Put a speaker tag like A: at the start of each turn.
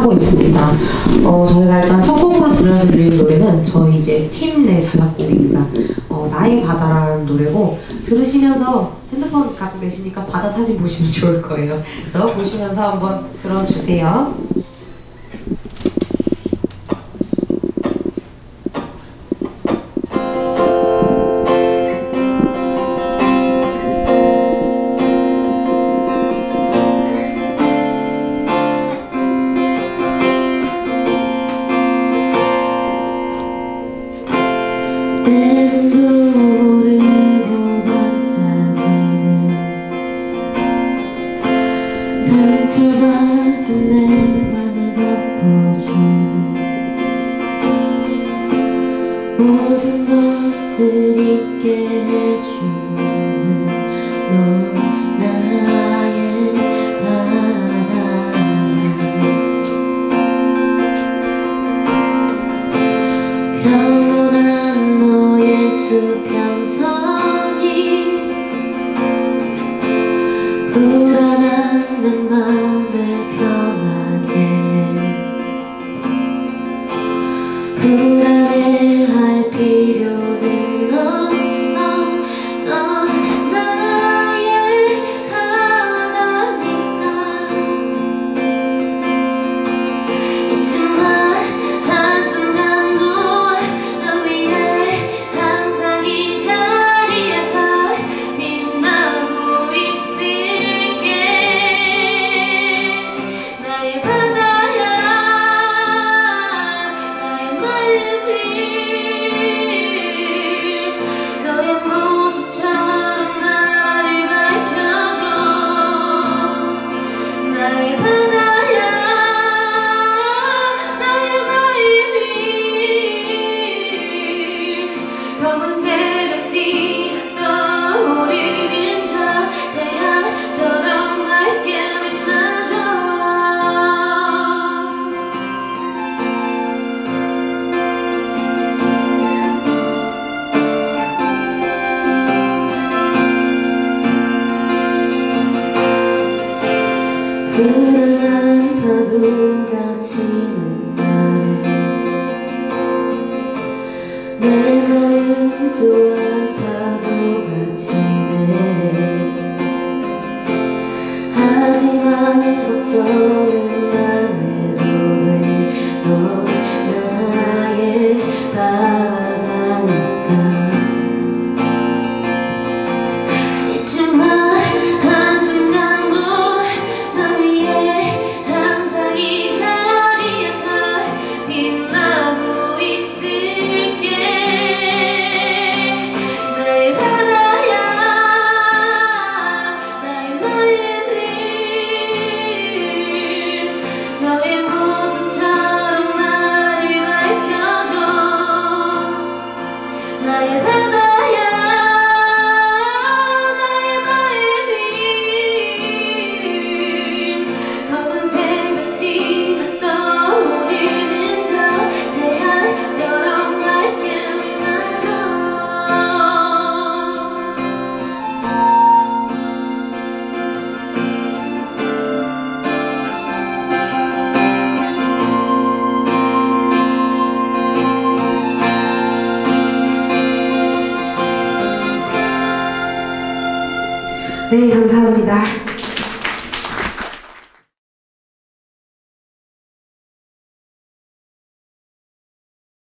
A: 하고 있습니다. 저희가 일단 첫 곡으로 들려드릴 노래는 저희 이제 팀 내 자작곡입니다. 나의 바다라는 노래고, 들으시면서 핸드폰 갖고 계시니까 바다 사진 보시면 좋을 거예요. 그래서 보시면서 한번 들어주세요.
B: 상처받은 내 맘을 덮어주는 모든 것을 잊게 해주는 넌 나의 바다야. 평온한 너의 수평선이 불안한 내 맘을 편하게 해. 불안해할 필요는 없어. 넌 나의 하나니까. 잊지마 한순간도 너 위해 항상 이 자리에서 빛나고 있을게. 나의 바다야, 나의 맑은 빛, 너의 모습처럼 나를 밝혀줘. 나의 바다야, 나의 맑은 빛, 검은색 앞뒤가 떠오르는 저 태양처럼 밝게 빛나줘. 불안한 파도가 치는 날에 내 마음 또한 파도가 치네. 하지만 걱정은 안 해도 돼. 넌 나의 바다니까. 잊지마 한순간도 너 위해 항상 이 자리에서 빛나고 있을게. 나의 바다야, 나의 맑은 빛, 너의 모습처럼 나를 밝혀줘. 나의 바다야, 나의 맑은 빛, 검은색 앞뒤가 떠오르는 저 태양처럼 밝게 빛나줘.
A: 네, 감사합니다.